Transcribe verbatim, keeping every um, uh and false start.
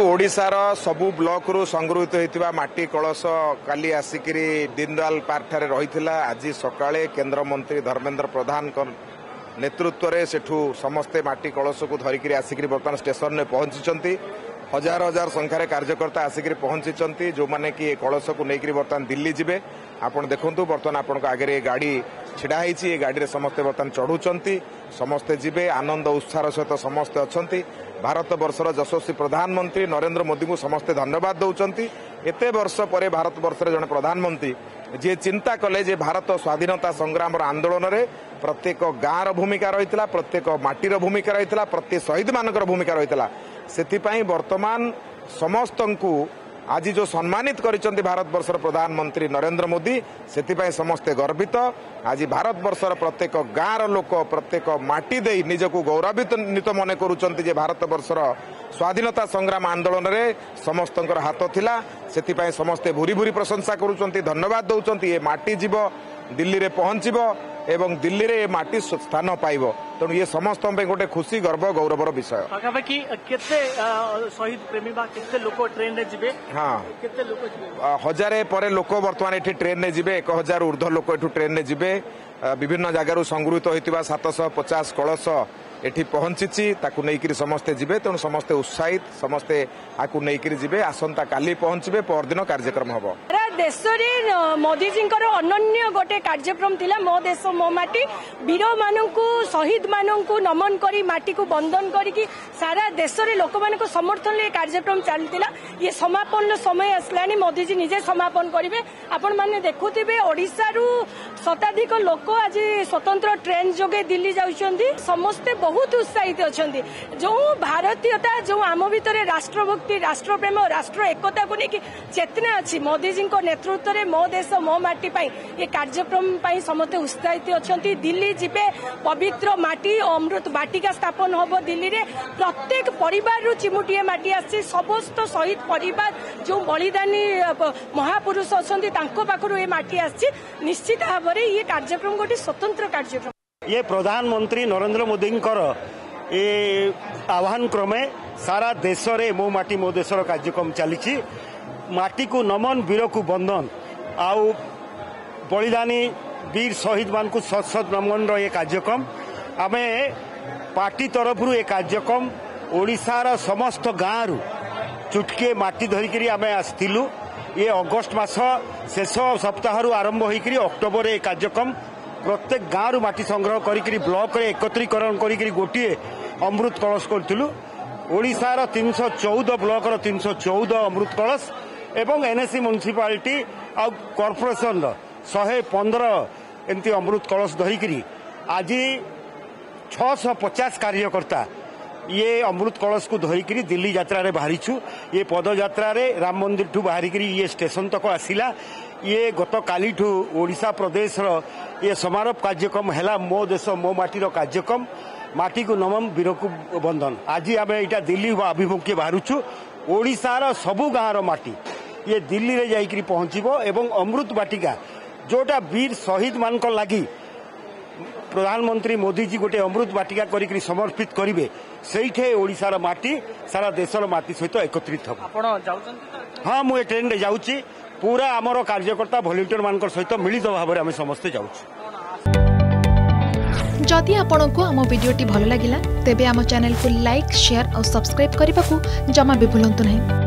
ओडिशार सबु ब्लॉक रु संग्रहित होता माटी कलश काली आसिक दीनदयाल पार्क ठारे रही। आज सकाळे केंद्र मंत्री धर्मेंद्र प्रधान नेतृत्व में सेठू समस्ते माटी कलश को धरिकी आसिक बर्तमान स्टेशन में पहुंची। हजार हजार संख्यार कार्यकर्ता आसिक पहुंची जो मैंने कि कलश को लेकर बर्तमान दिल्ली जीवे। आपण देखंतु बर्तमान आपण आगे गाड़ी छिड़ा होती गाड़ी समस्ते बर्तमान चढ़ुंट समस्ते जीवे आनंद उत्साह सहित समस्ते अच्छा। भारत वर्षर यशस्वी प्रधानमंत्री नरेंद्र मोदी को समस्ते धन्यवाद दौरान। एत वर्ष पर भारत वर्ष जन प्रधानमंत्री जी चिंता कले जे भारत स्वाधीनता संग्राम आंदोलन में प्रत्येक गाँव भूमिका रही प्रत्येक माटीर भूमिका रही प्रत्येक शहीद मानकर भूमिका रही से वर्तमान समस्त को आज जो सम्मानित करिसेंती भारत वर्षर प्रधानमंत्री नरेंद्र मोदी से समस्ते गर्वित। आज भारत वर्षर प्रत्येक गाँव लोक प्रत्येक माटी दे निजको गौरवित मन करुचंती जे भारत वर्षर स्वाधीनता संग्राम आंदोलन में समस्त हाथ थिला से समस्ते भूरी भूरी प्रशंसा करुचंती धन्यवाद दौरान। ये माटी जीव दिल्ली रे पहुंचीबो एवं दिल्ली रे माटी स्थान पाइब तेणु ये समस्त गोटे खुशी गर्व गौरवर विषय। पाखापाखि केते शहीद प्रेमी बा केते लोक ट्रेन रे जिबे? हाँ केते लोक जिबे? हजारे परे लोक वर्तमान एठी ट्रेन रे जिबे। एक हजार ऊर्ध्व लोक एठू ट्रेन रे जिबे। विभिन्न जगार संगृहित होइतिबा सात सौ पचास कलश एठी पहुंची ताकू नेइकिरी समस्ते जिबे। तेणु समस्ते उत्साहित समस्ते आकू नेइकिरी जिबे। आसंता काली पहुंचबे परदिन कार्यक्रम हबो। देश मोदी जी अनन्य गोटे कार्यक्रम थिला मो देश मो माटी वीर मानू शहीद मानू नमन करी माटी को बंधन करी सारा देश में लोक मान समर्थन ये कार्यक्रम चलता। ये समापन समय आसला मोदी जी निजे समापन करेंगे। आपण मैंने देखुवे ओडिशा रु शताधिक लोक आज स्वतंत्र ट्रेन जोगे दिल्ली जाउछंती। समस्ते बहुत उत्साहित अच्छा। जो भारतीयता जो आम भितर राष्ट्रभक्ति राष्ट्रप्रेम राष्ट्र एकता को लेकिन चेतना अच्छी मोदी जी नेतृत्व में मो देश मो माटी पाई ये कार्यक्रम पाई समस्ते उत्साहित अच्छा। दिल्ली जीवे पवित्र माटी अमृत बाटिका स्थापन हम दिल्ली रे प्रत्येक परिवार रु चिमुटिए माटी आसी समस्त शहीद परिवार जो बलिदानी महापुरुष अच्छा पाखु ये माटी आसी निश्चित भाव में ये कार्यक्रम गोटे स्वतंत्र कार्यक्रम। ये प्रधानमंत्री नरेंद्र मोदी ये आह्वान क्रमे सारा देश में मो माटी मो देशर कार्यक्रम चली। माटी को नमन वीर को बंधन आउ बलिदानी वीर शहीद मान को सत सत नमन ये कार्यक्रम आम पार्टी तरफ ये कार्यक्रम ओडिशार समस्त गाँव चुटके माटी धरिकी आम आसलु। ये अगस्ट मास शेष सप्ताह आरंभ होकर अक्टोबर ये कार्यक्रम प्रत्येक गाँव माटी संग्रह करी ब्लॉक रे एकत्रीकरण करी गोटे अमृत कलश करूँ। ओडिशार तीन सौ चौदह ब्लॉक तीन सौ चौदह अमृत कलश एवं एनएससी म्युनिसिपालिटी आ कॉर्पोरेशन शहे पंद्रह एमती अमृत कलश धरिकी आज छह सौ पचास कार्यकर्ता ये अमृत कलश को धरिकी दिल्ली यात्रा रे बाहरीछु। ये पदयात्रा रे राम मंदिर ठू बाहरिकी ये स्टेशन तक आसिला। ये गत काली ठू ओडिशा प्रदेश रो ये समारोह कार्यक्रम हैला मो देश मो माटीर कार्यक्रम माटी को नमन वीर को बंधन। आज आम यहाँ दिल्ली अभिमुखे बाहरुछु। ओडिशार सबु गाँव माटी ये दिल्ली रे जाइकरी पहुंचीबो एवं अमृत बाटिका जोटा वीर शहीद मान को लगी प्रधानमंत्री मोदी जी गोटे अमृत बाटिका करी समर्पित करेंगे। से ओडिशार माटी सारा देशर माटी सहित एकत्रित हम। हाँ मुझे ट्रेन रे जाऊँगी पूरा आमर कार्यकर्ता वॉलंटियर मान सहित मिलित भाव में समस्ते जाऊँ। जदि आपंक आम भिडी भल लगा तेब आम चैनल को लाइक शेयर और सब्सक्राइब करने को जमा भी भूलु नहीं।